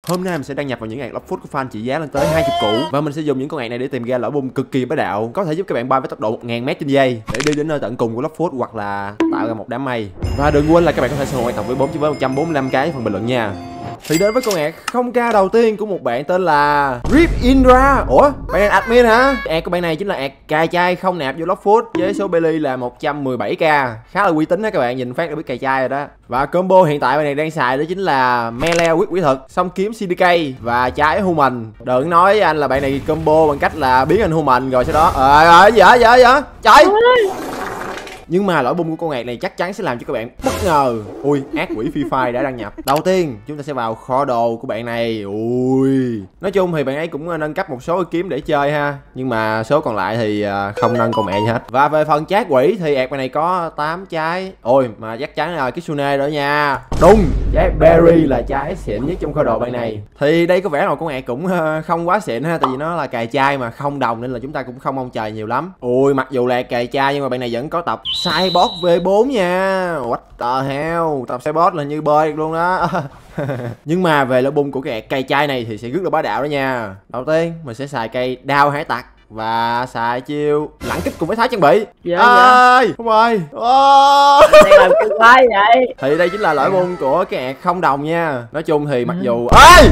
Hôm nay mình sẽ đăng nhập vào những ạc Lockfoot của fan trị giá lên tới 20 củ. Và mình sẽ dùng những con ạc này để tìm ra lỗ bung cực kỳ bá đạo, có thể giúp các bạn bay với tốc độ 1000m trên giây để đi đến nơi tận cùng của Lockfoot hoặc là tạo ra một đám mây. Và đừng quên là các bạn có thể sử dụng ạc tổng với 4 với 145 cái phần bình luận nha. Thì đến với con ạc 0k đầu tiên của một bạn tên là Rip Indra. Ủa, bạn này là admin hả? Ạc của bạn này chính là ạc cài chai không nạp vô Lockfoot với số Belly là 117k. Khá là uy tín đó các bạn, nhìn phát đã biết cài chai rồi đó. Và combo hiện tại bạn này đang xài đó chính là melee quyết quỷ thực, song kiếm CDK và trái Human. Đừng nói với anh là bạn này combo bằng cách là biến thành Human rồi sau đó dạ trời. Nhưng mà lỗi bung của con ạc này chắc chắn sẽ làm cho các bạn bất ngờ. Ui, ác quỷ Free Fire đã đăng nhập. Đầu tiên chúng ta sẽ vào kho đồ của bạn này. Ui, nói chung thì bạn ấy cũng nâng cấp một số kiếm để chơi ha, nhưng mà số còn lại thì không nâng con mẹ gì hết. Và về phần chát quỷ thì ạc bạn này có 8 trái. Ôi mà chắc chắn là Kitsune đó nha. Đúng, trái Berry là trái xịn nhất trong kho đồ bạn này. Thì đây có vẻ là một con ạc cũng không quá xịn ha, tại vì nó là cài chai mà không đồng nên là chúng ta cũng không mong chờ nhiều lắm. Ui, mặc dù là cài chai nhưng mà bạn này vẫn có tập Cyborg V4 nha. What the hell, tập Cyborg là như bơi luôn đó. Nhưng mà về lỗ bung của cái cây chai này thì sẽ rất là bá đạo đó nha. Đầu tiên mình sẽ xài cây đao hải tặc và xài chiêu lãng kích cùng với thái trang bị. Ơi không ơi, đang làm cái quái vậy. Thì đây chính là lỗi bung của cái ạc không đồng nha. Nói chung thì mặc dù ơi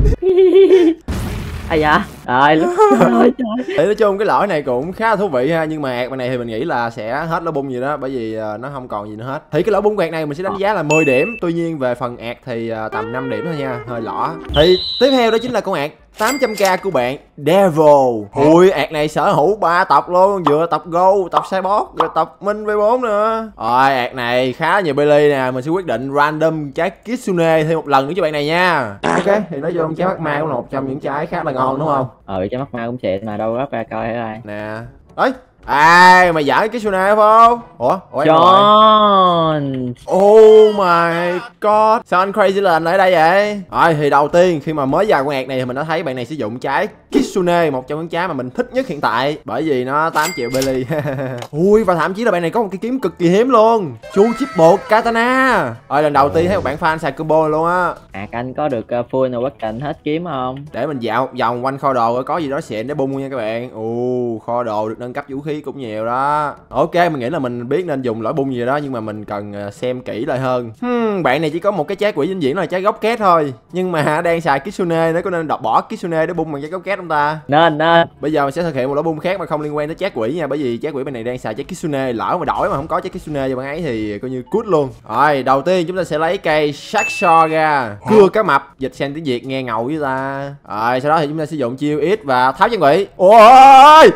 ai dạ trời trời. Thì nói chung cái lỗi này cũng khá là thú vị ha, nhưng mà ạc này thì mình nghĩ là sẽ hết lỗ bung gì đó, bởi vì nó không còn gì nữa hết. Thì cái lỗ bung ạc này mình sẽ đánh giá là 10 điểm, tuy nhiên về phần ạc thì tầm 5 điểm thôi nha, hơi lõ. Thì tiếp theo đó chính là con ạc 800k của bạn Devil. Ui, ạc này sở hữu 3 tộc luôn, vừa tộc Go, tộc Cyborg, rồi tộc Minh V4 nữa. Rồi, ạc này khá nhiều Belly nè, mình sẽ quyết định random trái Kitsune thêm một lần nữa cho bạn này nha. Ok, thì nói chung trái mắt ma cũng là một trong những trái khá là ngon đúng không? Trái mắt ma cũng xịn mà đâu gấp ra coi hết ai. Nè. Ấy, mày giải Kitsune phải không? Ủa John. Oh my god, sao anh Crazy lên ở đây vậy? Rồi thì đầu tiên khi mà mới vào con ạc này thì mình đã thấy bạn này sử dụng trái Kitsune, một trong những trái mà mình thích nhất hiện tại, bởi vì nó 8 triệu Belly. Ui, và thậm chí là bạn này có một cái kiếm cực kỳ hiếm luôn, Chu Triple Katana. Rồi lần đầu tiên thấy một bạn fan xài combo luôn á. Anh có được full rồi bất cạnh hết kiếm không? Để mình dạo vòng quanh kho đồ có gì đó xịn để bung nha các bạn. Kho đồ được nâng cấp vũ khí cũng nhiều đó. Ok, mình nghĩ là mình biết nên dùng lỗi bung gì đó, nhưng mà mình cần xem kỹ lại hơn. Bạn này chỉ có một cái trái quỷ vĩnh viễn là trái gốc két thôi, nhưng mà đang xài Kitsune, nó có nên đọc bỏ Kitsune để bung bằng trái gốc két không ta? Nên Bây giờ mình sẽ thực hiện một lỗi bung khác mà không liên quan tới trái quỷ nha, bởi vì trái quỷ bên này đang xài trái Kitsune, lỡ mà đổi mà không có trái Kitsune cho bạn ấy thì coi như cút luôn. Rồi đầu tiên chúng ta sẽ lấy cây Sacksaw ra, cưa cá mập, dịch sang tiếng Việt nghe ngầu với ta. Rồi sau đó thì chúng ta sử dụng chiêu ít và tháo trang bị. Ôi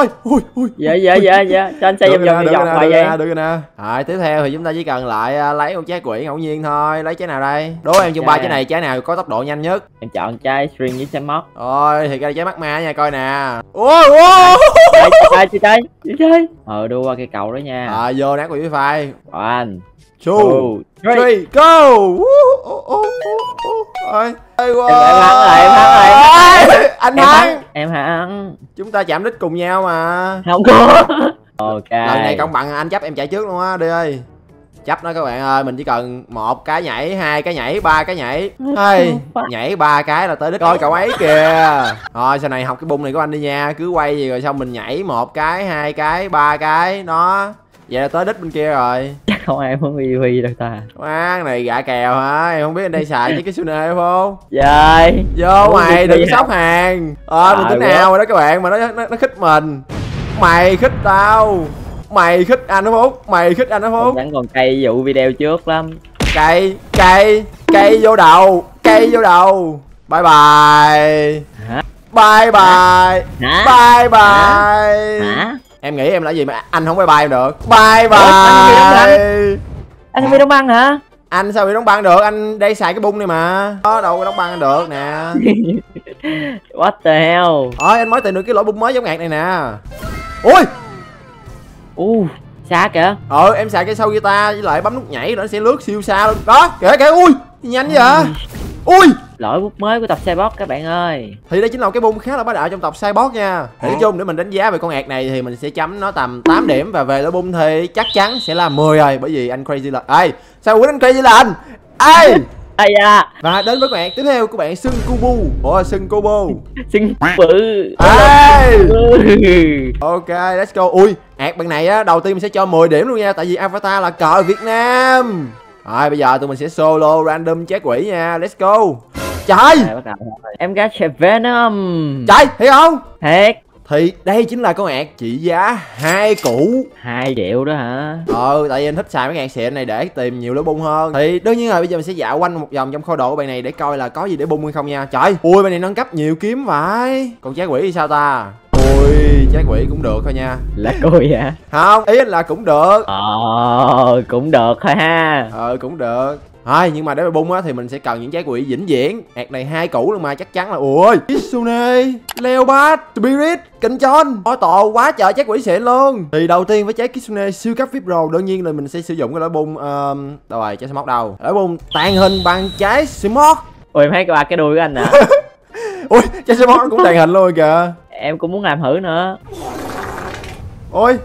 dạ cho anh xây vòng vậy. Được rồi nè. Rồi tiếp theo thì chúng ta chỉ cần lại lấy một trái quỷ ngẫu nhiên thôi. Lấy trái nào đây? Đố em trong ba trái này trái nào có tốc độ nhanh nhất? Em chọn trái string với trái móc. Rồi thì cái trái mắt ma nha, coi nè. Chơi. Đưa qua cây cầu đó nha. Vô nát quỷ wifi. One, 2, 3, go. Rồi. Anh thắng. Em thắng. Chúng ta chạm đích cùng nhau mà. Không có. Ok. Lần này công bằng, anh chấp em chạy trước luôn á, đi ơi. Chấp nó các bạn ơi, mình chỉ cần 1 cái nhảy, 2 cái nhảy, 3 cái nhảy. Nhảy 3 cái là tới đích. Coi cậu ấy kìa. Rồi sau này học cái bung này của anh đi nha, cứ quay gì rồi xong mình nhảy 1 cái, 2 cái, 3 cái, đó. Vậy là tới đích bên kia rồi. Chắc không ai muốn uy đâu ta. Quán này gạ kèo hả? Em không biết anh đây xài với cái Kitsune phải không? Trời. Vô mày đừng sóc hàng. Mình tính nào rồi đó các bạn mà nó khích mình. Mày khích tao. Mày khích anh đúng không? Vẫn còn cây vụ video trước lắm. Cây vô đầu. Bye bye. Bye bye. Bye bye. Hả? Em nghĩ em là gì mà anh không bye bye được. Bye bye. Anh không bị đóng băng hả? Anh sao bị đóng băng được? Anh đây xài cái bung này mà. Đâu có đóng băng được nè. What the hell? Anh mới tìm được cái lỗ bung mới giống ngạc này nè. Ui. Xa kìa. Em xài cái sâu guitar với lại bấm nút nhảy nó sẽ lướt siêu xa luôn. Đó, kìa. Ui, nhanh vậy. Ui, lỗi bút mới của tập Cyborg các bạn ơi. Thì đây chính là cái bung khá là bá đạo trong tập Cyborg nha. Thì nói chung để mình đánh giá về con ạc này thì mình sẽ chấm nó tầm 8 điểm. Và về lỗi bung thì chắc chắn sẽ là 10 rồi, bởi vì anh Crazy là sao quýnh anh Crazy là anh. Ai da. Và đến với các bạn tiếp theo của bạn Sưng Kubu. Ủa Sưng Kubu. Xinh bự. Ê! Ok, let's go. Ui, bạn này á, đầu tiên mình sẽ cho 10 điểm luôn nha. Tại vì avatar là cờ Việt Nam. Rồi bây giờ tụi mình sẽ solo random chết quỷ nha. Let's go. Trời. Bắt đầu thôi. Em gái sẽ Venom. Trời, thấy không? Thiệt. Thì đây chính là con ạc trị giá 2 củ. 2 triệu đó hả? Tại vì anh thích xài mấy ngàn xịn này để tìm nhiều lỗ bung hơn. Thì đương nhiên rồi, bây giờ mình sẽ dạo quanh một vòng trong kho đồ của bạn này để coi là có gì để bung hay không nha. Trời, ui bạn này nâng cấp nhiều kiếm vậy. Còn trái quỷ thì sao ta? Ui, trái quỷ cũng được thôi nha. Là cùi hả? Không, ý anh là cũng được. Cũng được thôi ha. Cũng được. Thôi nhưng mà để mà bung á thì mình sẽ cần những trái quỷ vĩnh viễn. Ạc này 2 củ luôn mà chắc chắn là ui Kitsune, Leopard, Spirit, Kinchon, Auto quá trời trái quỷ xịn luôn. Thì đầu tiên với trái Kitsune siêu cấp VIP Pro, đương nhiên là mình sẽ sử dụng cái lõi bung đâu rồi trái Smoke đâu. Lõi bung tàn hình bằng trái Smoke. Ui em thấy cái đuôi của anh nè. Ui trái Smoke nó cũng tàn hình luôn kìa. Em cũng muốn làm thử nữa. Ôi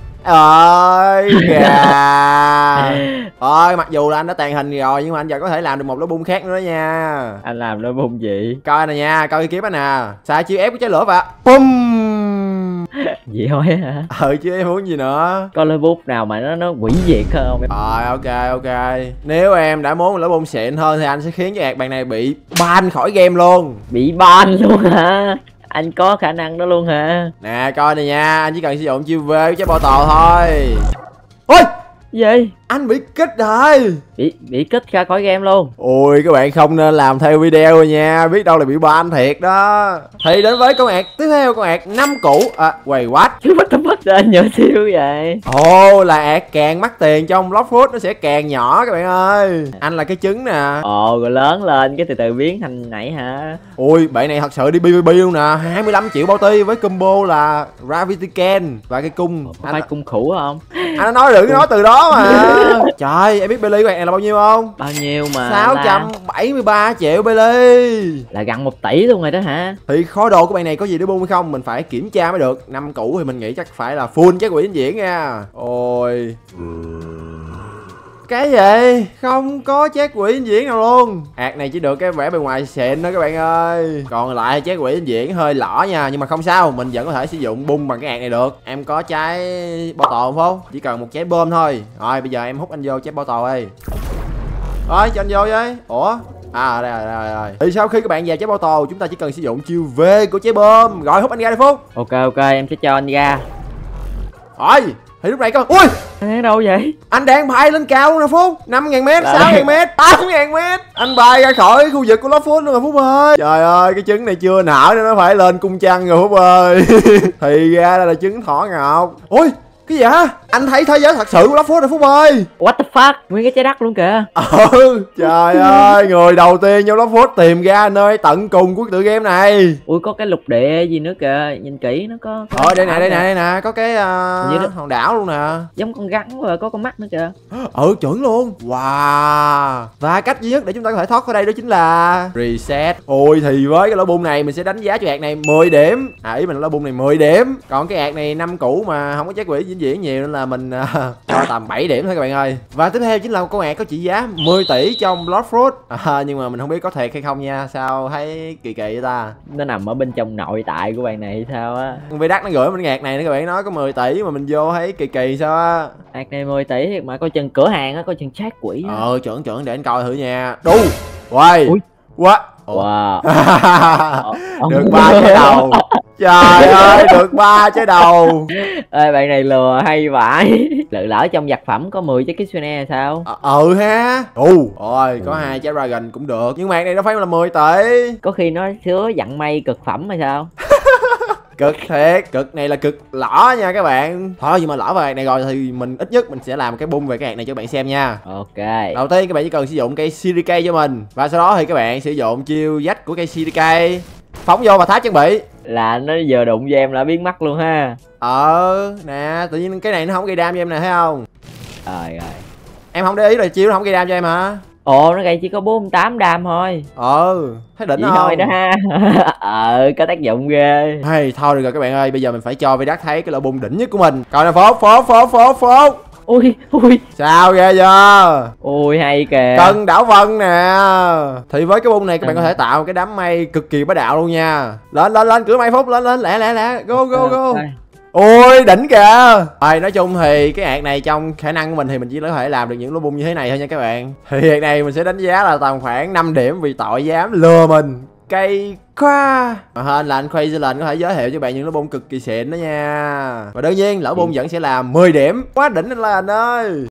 ơi kìa. Ôi mặc dù là anh đã tàn hình rồi nhưng mà anh giờ có thể làm được một lỗ bung khác nữa đó nha. Anh làm lỗ bung gì? Coi nè nha, coi cái kiếm anh nè. Xài chiêu ép của trái lửa và bum. Gì thôi hả? Chứ em muốn gì nữa. Có lỗ bút nào mà nó hủy diệt không? Rồi ok. Nếu em đã muốn lỗ bung xịn hơn thì anh sẽ khiến cho ạc bạn này bị ban khỏi game luôn. Bị ban luôn hả? Anh có khả năng đó luôn hả? Nè coi này nha, anh chỉ cần sử dụng chiêu V với trái bò tò thôi. Ôi Gì? anh bị kích rồi. Bị kích ra khỏi game luôn. Ui các bạn không nên làm theo video rồi nha, biết đâu là bị ban thiệt đó. Thì đến với con ạc tiếp theo, con ạc 5 củ. Wait what? Chứ bắt tấm mất lên nhỏ xíu vậy. Là ạc càng mắc tiền trong Blox Fruit nó sẽ càng nhỏ các bạn ơi. Anh là cái trứng nè. Rồi lớn lên cái từ từ biến thành nãy hả? Ui bạn này thật sự đi PvP luôn nè. 25 triệu bounty với combo là Gravity Can và cái cung. Có phải cung khủ không? Anh nói đừng nói từ đó mà. Trời em biết Billy của bạn này là bao nhiêu không? Bao nhiêu mà? 673 triệu Billy. Là gần 1 tỷ luôn rồi đó hả? Thì kho đồ của bạn này có gì để bung hay không mình phải kiểm tra mới được. 5 củ thì mình nghĩ chắc phải là full trái quỷ vĩnh viễn nha. Ôi cái gì? Không có trái quỷ vĩnh viễn nào luôn. Ạc này chỉ được cái vẻ bề ngoài xịn thôi các bạn ơi. Còn lại trái quỷ vĩnh viễn hơi lỏ nha. Nhưng mà không sao, mình vẫn có thể sử dụng bung bằng cái ạc này được. Em có trái bao tò không? Chỉ cần một trái bơm thôi. Rồi bây giờ em hút anh vô trái bao tò đi. Rồi cho anh vô với. Ủa? Đây. Thì sau khi các bạn vào trái bao tò chúng ta chỉ cần sử dụng chiêu V của trái bơm. Rồi hút anh ra đi Phúc. Ok em sẽ cho anh ra. Rồi thì lúc này coi. Ui Anh ở đâu vậy? anh đang bay lên cao luôn nè Phúc. 5.000m, 6.000m, 8.000m. Anh bay ra khỏi khu vực của Blox Fruit luôn rồi Phúc ơi. Trời ơi cái trứng này chưa nở nên nó phải lên cung trăng rồi Phúc ơi. Thì ra đây là trứng thỏ ngọc. Ui cái gì hả? Anh thấy thế giới thật sự của Blox Fruit rồi Phúc ơi. What the fuck? Nguyên cái trái đất luôn kìa. Trời ơi người đầu tiên trong Blox Fruit tìm ra nơi tận cùng của tựa game này. Ui có cái lục địa gì nữa kìa. Nhìn kỹ nó có Đây nè. Có cái hòn đảo luôn nè. giống con rắn rồi có con mắt nữa kìa. Chuẩn luôn. Wow. Và cách duy nhất để chúng ta có thể thoát khỏi đây đó chính là reset. Ôi thì với cái lỗ bung này mình sẽ đánh giá cho ạc này 10 điểm. Ý mình là lỗ bung này 10 điểm. Còn cái ạc này 5 củ mà không có trái quỷ vĩnh viễn nhiều nên là mình cho tầm 7 điểm thôi các bạn ơi. Và tiếp theo chính là con ạc có trị giá 10 tỷ trong Blox Fruit. Nhưng mà mình không biết có thiệt hay không nha. Sao thấy kỳ vậy ta? Nó nằm ở bên trong nội tại của bạn này hay sao á? Con Vidac nó gửi mình ạc này nữa các bạn, nói có 10 tỷ mà mình vô thấy kỳ sao á. Ạc này 10 tỷ thiệt mà coi chừng cửa hàng á, coi chừng sát quỷ á. Chuẩn để anh coi thử nha. Đu. Quay. Quá. Wow. Được 3 trái đầu. Trời ơi được 3 trái đầu. Ê bạn này lừa hay vãi. Lỡ trong vật phẩm có 10 trái Kitsune hay sao? Ha. Rồi có 2 trái Dragon cũng được. Nhưng mà này nó phải là 10 tỷ. Có khi nó sứa dặn may cực phẩm hay sao? Cực thiệt, cực này là cực lỏ nha các bạn. Thôi nhưng mà lỏ về này rồi thì mình ít nhất mình sẽ làm cái bung về cái hạt này cho các bạn xem nha. Ok. Đầu tiên các bạn chỉ cần sử dụng cây CDK cho mình. Và sau đó thì các bạn sử dụng chiêu dách của cây CDK. Phóng vô và tháp trang bị. Là nó giờ đụng vô em là biến mất luôn ha. Nè, tự nhiên cái này nó không gây đam cho em nè thấy không? Rồi. Em không để ý là chiêu nó không gây đam cho em hả? Ồ nó gây chỉ có 48 đam thôi. Thấy đỉnh vậy không? thôi đó ha. Có tác dụng ghê. Thôi được rồi các bạn ơi, bây giờ mình phải cho Vidac thấy cái lỗ bung đỉnh nhất của mình. Coi nè Phốt. Ui ui. Sao ghê chưa? Ui hay kìa. Cần đảo vân nè. Thì với cái bung này các bạn có thể tạo một cái đám mây cực kỳ bá đạo luôn nha. Lên lên lên, cửa mây Phúc, lên lên lẹ lẹ lẹ, go go go. Ôi đỉnh kìa. Rồi nói chung thì cái ạc này trong khả năng của mình thì mình chỉ có thể làm được những lỗ bung như thế này thôi nha các bạn. Thì ạc này mình sẽ đánh giá là tầm khoảng 5 điểm vì tội dám lừa mình. Cây khoa mà hên là anh Crazy Lane có thể giới thiệu cho bạn những lỗ bung cực kỳ xịn đó nha. Và đương nhiên lỗ bung vẫn sẽ là 10 điểm. Quá đỉnh anh Lane ơi.